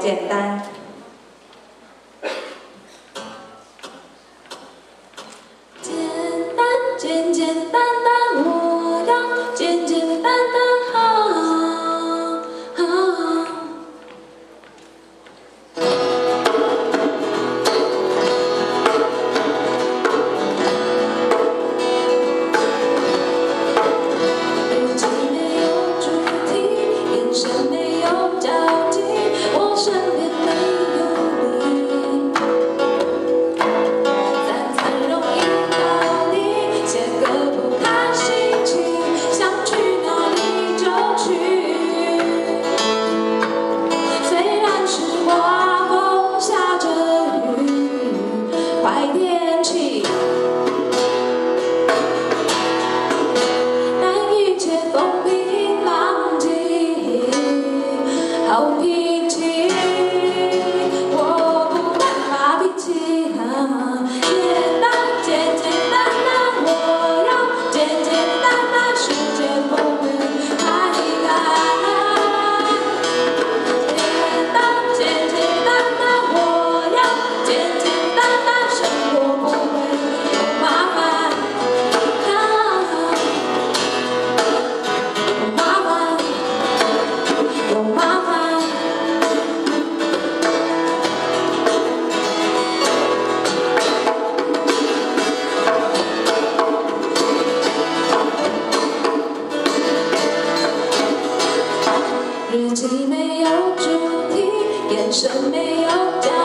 简单。简单，简简单单，我要简简单单好。日记没有主题，眼神没有交集，我身边没有你，三餐容易逃离，写歌不看心情，想去哪里就去。虽然是刮风下着雨，坏天气，但一切风平浪静，好脾气。我不敢发脾气，简单，简简单单，我要简简单单，世界不会太难。简单，简简单单，我要简简单单，生活不会有麻烦，有麻烦，有麻烦。日记没有主题，眼神没有交